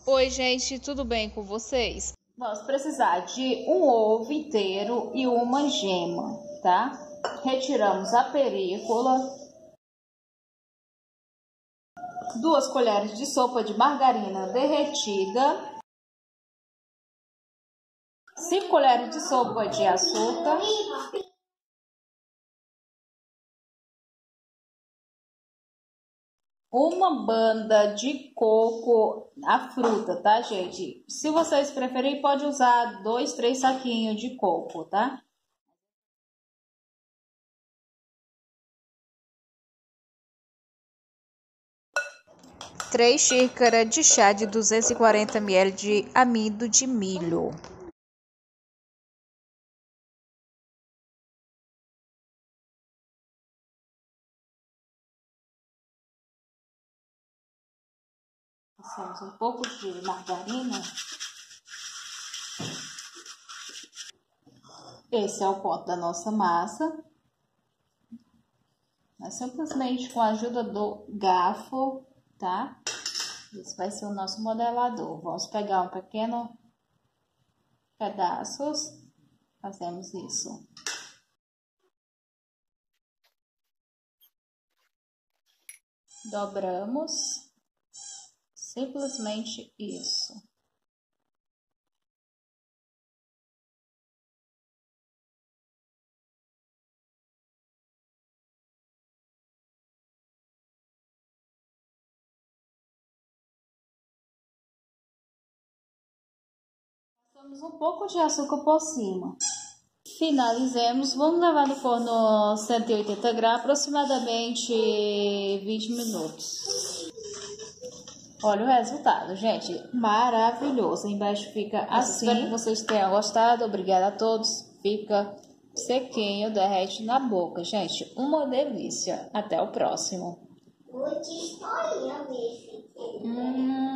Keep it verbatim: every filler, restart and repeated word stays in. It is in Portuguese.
Oi, gente, tudo bem com vocês? Vamos precisar de um ovo inteiro e uma gema, tá? Retiramos a película, duas colheres de sopa de margarina derretida, cinco colheres de sopa de açúcar, uma banda de coco, a fruta, tá, gente? Se vocês preferirem, pode usar dois, três saquinhos de coco, tá? três xícaras de chá de duzentos e quarenta mililitros de amido de milho. Passamos um pouco de margarina. Esse é o ponto da nossa massa. Mas simplesmente com a ajuda do garfo, tá? Esse vai ser o nosso modelador. Vamos pegar um pequeno pedaços. Fazemos isso. Dobramos. Simplesmente isso. Passamos um pouco de açúcar por cima. Finalizemos. Vamos levar no forno cento e oitenta graus, aproximadamente vinte minutos. Olha o resultado, gente. Maravilhoso. Embaixo fica assim. Espero que vocês tenham gostado. Obrigada a todos. Fica sequinho, derrete na boca. Gente, uma delícia. Até o próximo. Muita historinha mesmo. Hum.